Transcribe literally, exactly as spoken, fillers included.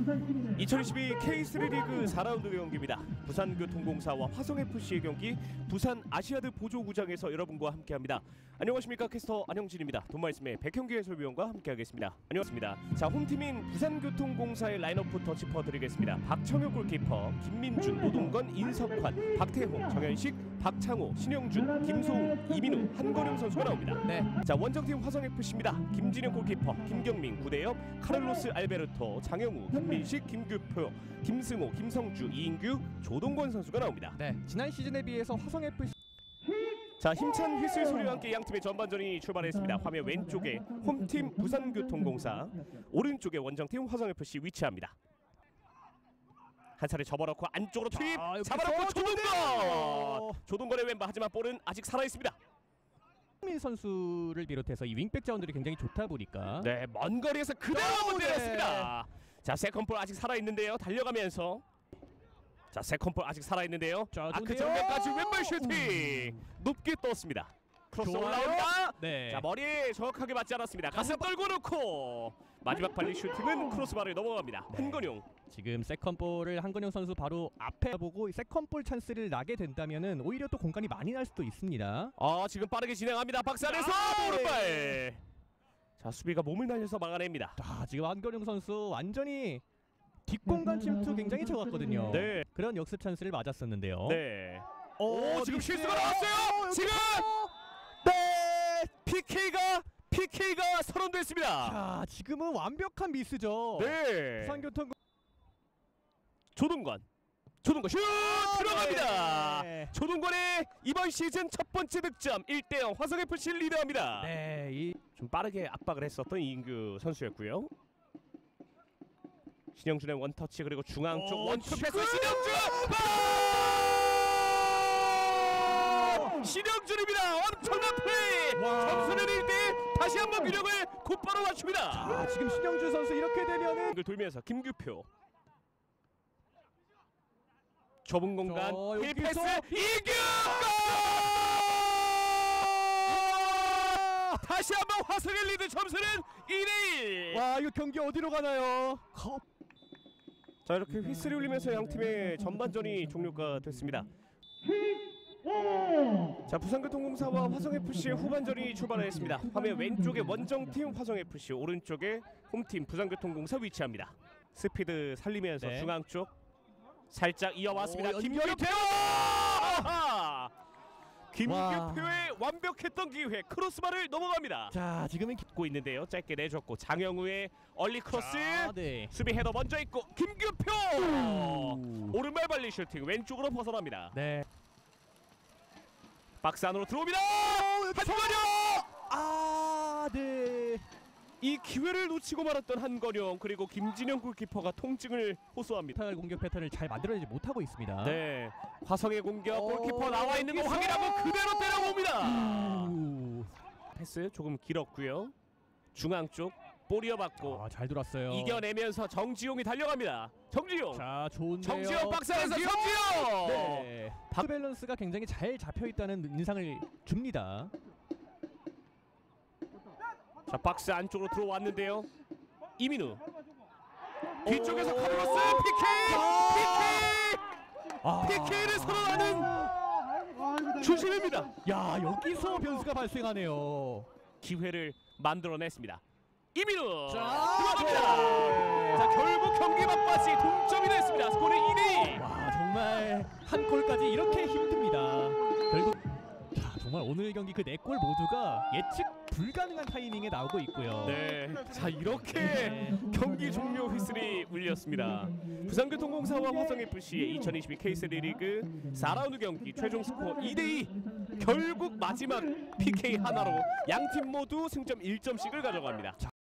이천이십이 케이 쓰리 리그 사 라운드 경기입니다. 부산교통공사와 화성에프씨의 경기 부산 아시아드 보조구장에서 여러분과 함께합니다. 안녕하십니까, 캐스터 안영진입니다. 돈말씀의 백형규 해설위원과 함께하겠습니다. 안녕하십니까. 자, 홈팀인 부산교통공사의 라인업부터 짚어드리겠습니다. 박청혁 골키퍼, 김민준, 노동건, 인석환, 박태홍, 정현식, 박창호, 신영준, 김소웅, 이민우, 한건영 선수가 나옵니다. 네. 자, 원정팀 화성에프씨입니다. 김진영 골키퍼, 김경민, 구대엽, 카를로스 알베르토, 장영우, 김민식, 김규표, 김승호, 김성주, 이인규, 조동건 선수가 나옵니다. 네. 지난 시즌에 비해서 화성에프씨 자, 힘찬 휘슬 소리와 함께 양팀의 전반전이 출발했습니다. 화면 왼쪽에 홈팀 부산교통공사, 오른쪽에 원정팀 화성에프씨 위치합니다. 한 차례 접어넣고 안쪽으로 투입, 아, 잡아놓고 조동건! 좋은데요. 조동건의 왼발, 하지만 볼은 아직 살아있습니다. 민 선수를 비롯해서 이 윙백 자원들이 굉장히 좋다 보니까 네, 먼 거리에서 그대로 네. 때렸습니다. 자, 세컨볼 아직 살아있는데요. 달려가면서 자, 세컨볼 아직 살아있는데요. 자, 아크 좋은데요. 정면까지 왼발 슈팅! 높게 떴습니다. 크로스 좋아요. 올라온다. 네. 자, 머리에 정확하게 맞지 않았습니다. 가슴 떨고 놓고 마지막 발리 슈팅은 크로스바를 넘어갑니다. 네. 한건용. 지금 세컨볼을 한건영 선수 바로 앞에 보고 세컨볼 찬스를 나게 된다면은 오히려 또 공간이 많이 날 수도 있습니다. 아, 지금 빠르게 진행합니다. 박스 안에서 아, 네. 오른발. 자, 수비가 몸을 날려서 막아냅니다. 자, 지금 한건영 선수 완전히 뒷공간 침투 굉장히 적었거든요. 네. 그런 역습 찬스를 맞았었는데요. 네. 오, 오, 지금 미스. 실수가 나왔어요. 어, 지금 네. 피케이가 피케이가 선언됐습니다. 자, 지금은 완벽한 미스죠. 네. 부산교통 조동건. 조동건 슛 들어갑니다. 네. 조동건의 이번 시즌 첫 번째 득점. 일 대 영 화성에프씨를 리드합니다. 네, 이 좀 빠르게 압박을 했었던 이인규 선수였고요. 신영준의 원터치, 그리고 중앙 쪽 오, 원투 지금! 패스 신영준! 아! 신영준입니다. 엄청난 플레이! 와. 점수는 일 대 일. 다시 한번 균형을 곧바로 맞춥니다. 아, 지금 신영준 선수 이렇게 되면은 이걸 돌면서 김규표. 좁은 공간 저, 힐 패스 여기서 이규! 다시 한번 화성의 리드, 점수는 이 대 일. 와, 이거 경기 어디로 가나요? 컵. 자, 이렇게 휘슬이 울리면서 양팀의 전반전이 종료가 됐습니다. 자, 부산교통공사와 화성에프씨의 후반전이 출발했습니다. 화면 왼쪽에 원정팀 화성에프씨, 오른쪽에 홈팀 부산교통공사 위치합니다. 스피드 살리면서 네. 중앙 쪽 살짝 이어왔습니다. 오, 김규표! 연결이 아하! 김규표의 완벽했던 기회, 크로스바를 넘어갑니다. 자, 지금은 기... 고 있는데요. 짧게 내줬고 장영우의 얼리 크로스. 자, 네. 수비 헤더 먼저 있고 김규표! 오른발 발리 슈팅 왼쪽으로 벗어납니다. 네. 박스 안으로 들어옵니다. 여기서! 한건영! 아, 네. 이 기회를 놓치고 말았던 한건영, 그리고 김진영 골키퍼가 통증을 호소합니다. 패턴 공격 패턴을 잘 만들어내지 못하고 있습니다. 네, 화성의 공격. 오, 골키퍼 나와 있는 거 여기서! 확인하고 그대로 때려봅니다. 오. 패스 조금 길었고요. 중앙 쪽 볼 이어받고 아, 잘 돌았어요. 이겨내면서 정지용이 달려갑니다. 정지용. 자, 좋은데요. 정지용 박스 안에서 정지용. 네. 박 밸런스가 굉장히 잘 잡혀 있다는 인상을 줍니다. 자, 박스 안쪽으로 들어왔는데요. 이민우 뒤쪽에서 카를로스 피케이! 피케이! 아. 피케이를 선언하는 주심입니다. 야, 여기서 변수가 발생하네요. 기회를 만들어냈습니다. 이민우 자, 들어갑니다. 네. 자, 결국 경기 막바지 동점이 됐습니다. 스코어는 이 대 이. 와, 정말 한 골까지 이렇게 힘듭니다. 결국 자, 정말 오늘 경기 그 네 골 모두가 예측 불가능한 타이밍에 나오고 있고요. 네, 자, 이렇게 네. 경기 종료 휘슬이 울렸습니다. 부산교통공사와 화성에프씨의 이천이십이 케이 쓰리 리그 사 라운드 경기 최종 스코어 이 대 이. 결국 마지막 피케이 하나로 양팀 모두 승점 일 점씩을 가져갑니다.